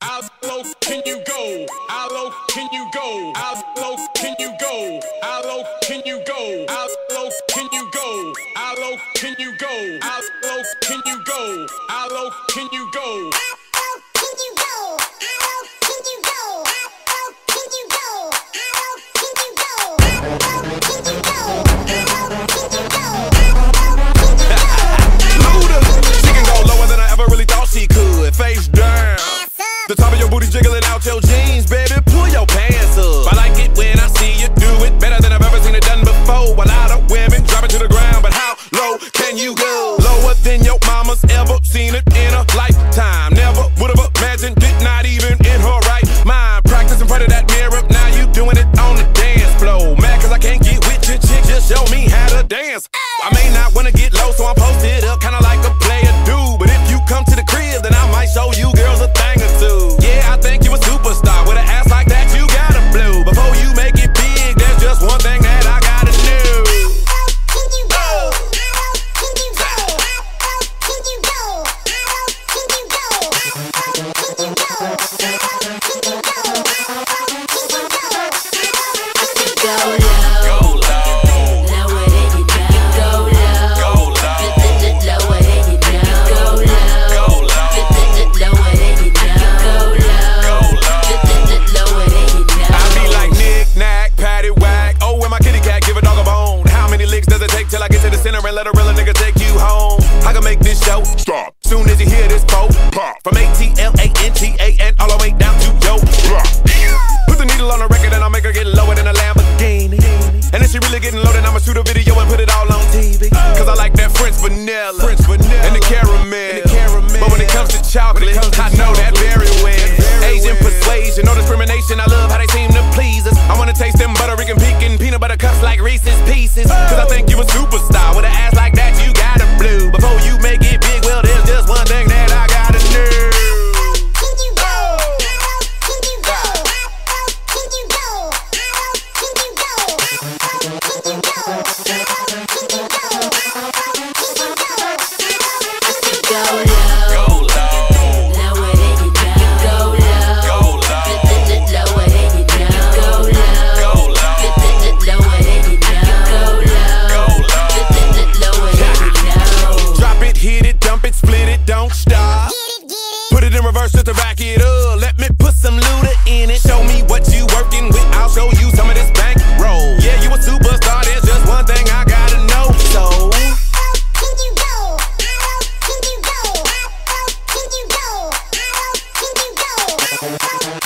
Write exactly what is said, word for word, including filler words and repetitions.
How low can you go? How low can you go? How low can you go? How low can you go? How low can you go? How low can you go? How low can you go? How low can you go? Face down, the top of your booty jiggling out your jeans, baby, pull your pants up. I like it when I see you do it better than I've ever seen it done before. A lot of women drop it to the ground, but how low can you go? Lower than your mama's ever seen it in a lifetime. Never would've imagined it, not even in her right mind. Practice in front of that mirror, now you doing it on the dance floor. Mad cause I can't get with your chick, just show me how to dance. I may not wanna get low, so I'm posted up, kinda like a player dude. But if you come to the crib, then I might show you girls a thing or two. Yeah, I think you a superstar. With an ass like that, you gotta blow. Before you make it big, there's just one thing that I gotta do. And let a real nigga take you home. I can make this show stop soon as you hear this quote pop. From A T L A N T A and all the way down to yo drop. Put the needle on the record and I'll make her get lower than a Lamborghini. And if she really getting low, then I'ma shoot a video and put it all on T V. Cause I like that French vanilla, French vanilla and the caramel. And the caramel. But when it comes to chocolate, comes to I know chocolate, that very well. Asian persuasion, no discrimination. I love how they seem to please us. I wanna taste them butter Rican pecan peanut butter cups like Reese's Pieces. Cause I think you a superstar with an ass like that. You gotta blue. Before you make it big, well, there's just one thing that I gotta do. Just to back it up, let me put some luda in it. Show me what you working with, I'll show you some of this bank roll. Yeah, you a superstar, there's just one thing I gotta know. So can you go? Can you go? Can you go? Can you go?